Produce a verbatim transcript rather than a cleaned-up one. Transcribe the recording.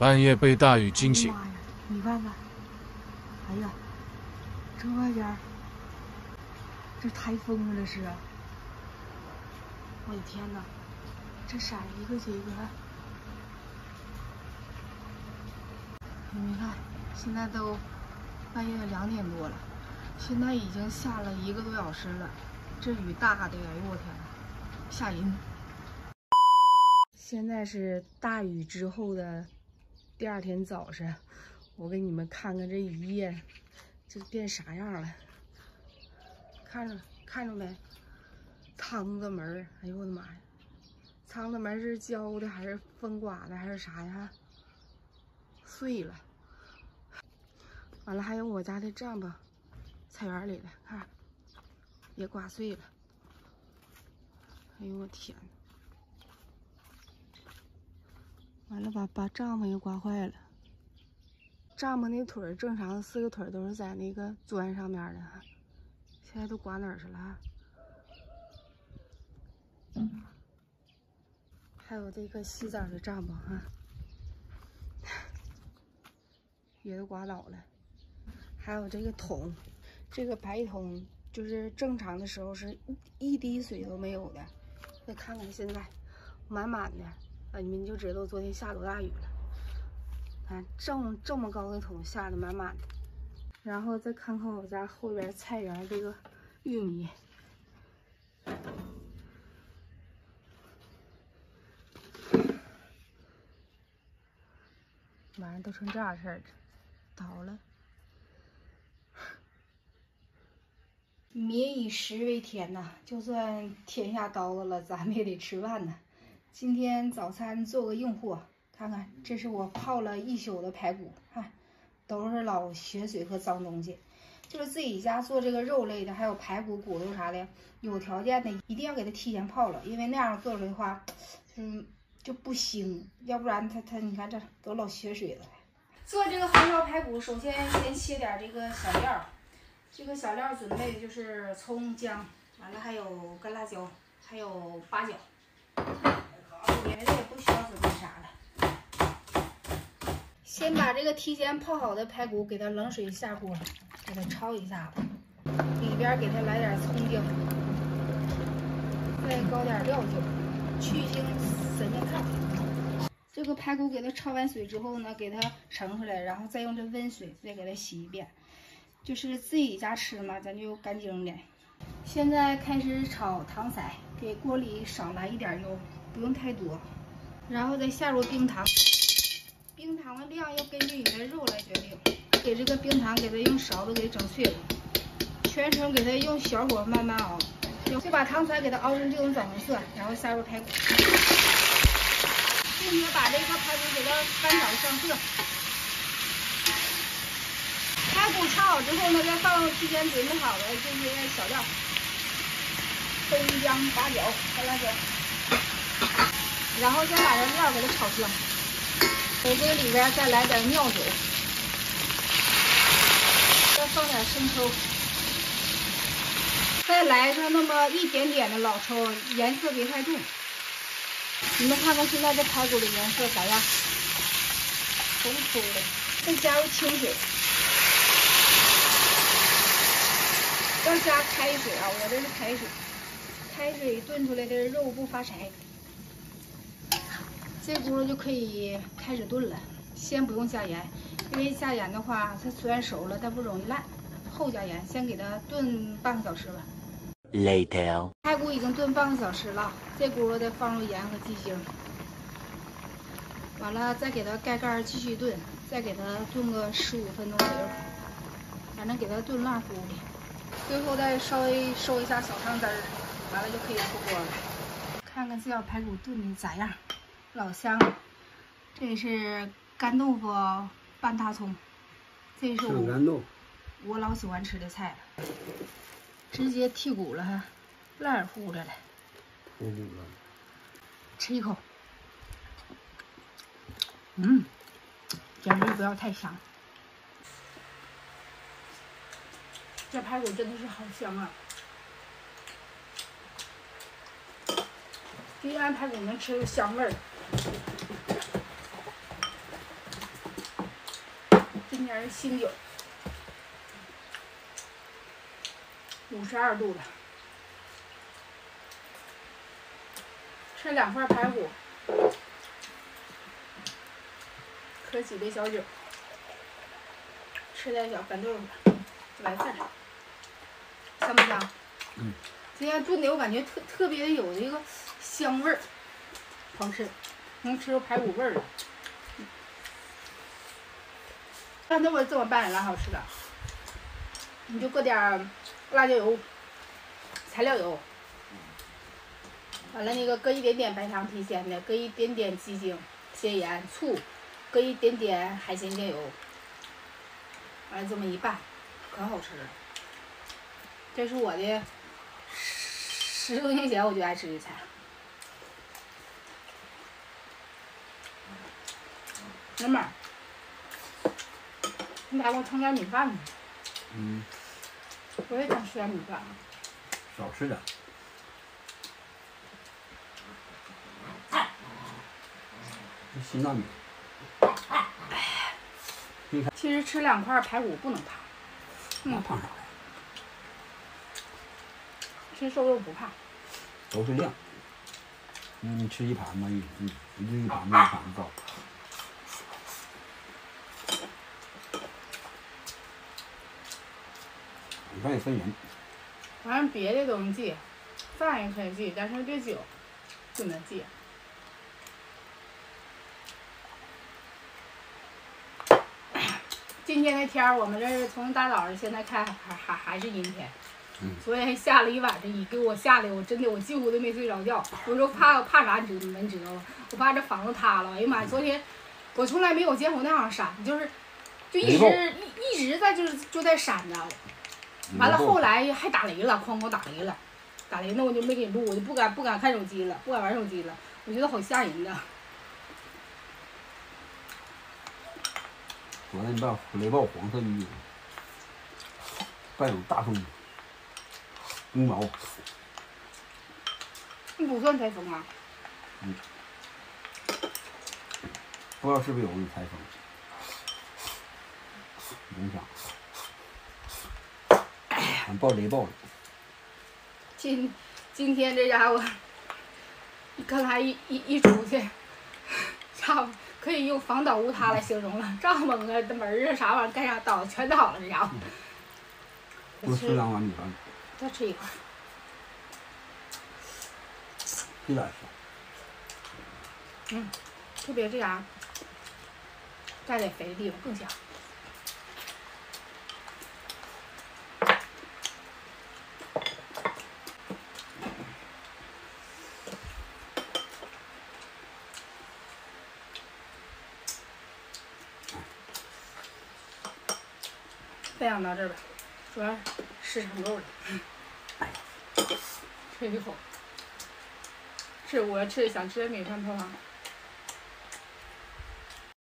半夜被大雨惊醒。 妈呀，你看看，哎呀，这外边这台风了，这是！我的天哪，这色一个接一个。你们看，现在都半夜两点多了，现在已经下了一个多小时了，这雨大的，哎呦我天呐，吓人！现在是大雨之后的第二天早晨，我给你们看看这雨夜这变啥样了。看着看着没？趟子门，哎呦我的妈呀！趟子门是浇的还是风刮的还是啥呀？碎了。完了，还有我家的帐篷，菜园里的，看也刮碎了。哎呦我天！完了把把帐篷也刮坏了。帐篷那腿儿正常四个腿都是在那个砖上面的，现在都刮哪儿去了？嗯，还有这个洗澡的帐篷哈，也都刮倒了。还有这个桶，这个白桶就是正常的时候是一滴水都没有的，再看看现在满满的，啊，你们就知道昨天下多大雨了。看这么这么高的桶下的满满的，然后再看看我家后边菜园这个玉米，完了都成这样式儿了，倒了。民以食为天呐，就算天下刀子了，咱们也得吃饭呢。今天早餐做个硬货，看看这是我泡了一宿的排骨，看都是老血水和脏东西。就是自己家做这个肉类的，还有排骨、骨头啥的，有条件的一定要给它提前泡了，因为那样做出来的话，嗯，就不腥，要不然它它你看这都老血水了。做这个红烧排骨，首先先切点这个小料。这个小料准备的就是葱姜，完了还有干辣椒，还有八角，别的也不需要准备啥了。先把这个提前泡好的排骨给它冷水下锅，给它焯一下子，里边给它来点葱姜，再搞点料酒，去腥神仙菜。这个排骨给它焯完水之后呢，给它盛出来，然后再用这温水再给它洗一遍。就是自己家吃嘛，咱就干净点。现在开始炒糖色，给锅里少来一点油，不用太多，然后再下入冰糖，冰糖的量要根据你的肉来决定。给这个冰糖给它用勺子给整碎了，全程给它用小火慢慢熬，就把糖色给它熬成这种枣红色，然后下入排骨，并且把这个排骨给它翻炒上色。排骨炒好之后呢，再放提前准备好的这些小料，葱姜八角干辣椒，然后再把这料给它炒香，在这里边再来点料酒，再放点生抽，再来上那么一点点的老抽，颜色别太重。你们看看现在这排骨的颜色咋样？红粗的，再加入清水。要加开水啊，我这是开水，开水炖出来的肉不发柴。这锅就可以开始炖了，先不用加盐，因为加盐的话，它虽然熟了，但不容易烂。后加盐，先给它炖半个小时吧。 Later， 排骨已经炖半个小时了，这锅再放入盐和鸡精，完了再给它盖盖继续炖，再给它炖个十五分钟左右，反正给它炖烂乎的。最后再稍微收一下小汤汁儿，完了就可以出锅了。看看这小排骨炖的咋样，老香了。这是干豆腐拌大葱，这是我干豆我老喜欢吃的菜了。直接剔骨了哈，烂乎的了。 脱骨了。 吃一口，嗯，简直不要太香。这排骨真的是好香啊！第一按排骨能吃出香味儿。 今年是新酒，五十二度了。吃两块排骨，喝几杯小酒，吃点小干豆腐，就完事儿了。香不香？ 嗯。 今天炖的我感觉特特别的有这个香味儿，好吃，能吃出排骨味儿来。干豆腐这么拌也老好吃了，你就搁点辣椒油、材料油。完了，那个搁一点点白糖提鲜的，搁一点点鸡精、鲜盐、醋，搁一点点海鲜酱油，完了这么一拌，可好吃了。这是我的十多年前我就爱吃的菜。老妹儿，你咋给我盛点米饭呢？ 嗯。 我也想吃点米饭。 少吃点。新大米。 其实吃两块排骨不能胖。 那胖啥呀？ 吃瘦肉不胖。 都是量。那你吃一盘子，你你你这一盘子一盘子造。米饭也分人。 反正别的都能记，饭也可以记，但是这酒不能记。今天的天儿，我们这是从大早上现在看还还还是阴天。 嗯。 昨天下了一晚上雨，给我吓得我真的我几乎都没睡着觉。我说怕怕啥，你知你们知道吗？我怕这房子塌了。哎呀妈呀！昨天我从来没有见过那样闪，就是就一直一一直在就是就在闪着。完了后来还打雷了，哐哐打雷了，打雷那我就没给录，我就不敢不敢看手机了，不敢玩手机了，我觉得好吓人的。 昨天你把雷暴黄色衣服，带有大风，冰雹。 那不算台风啊。 嗯。不知道是不是有台风影响。俺报雷暴了。 今今天这家伙，刚才一一一出去，家伙可以用房倒屋塌来形容了，帐篷啊、门啊啥玩意儿干啥倒全倒了，这家伙。 多吃两碗米饭。 再吃一块。 这咋吃？ 嗯，特别这啥，蘸点肥的地方更香。分享到这儿吧，主要时长够了。 哎呀， 吃一口，是我吃想吃点米饭泡汤。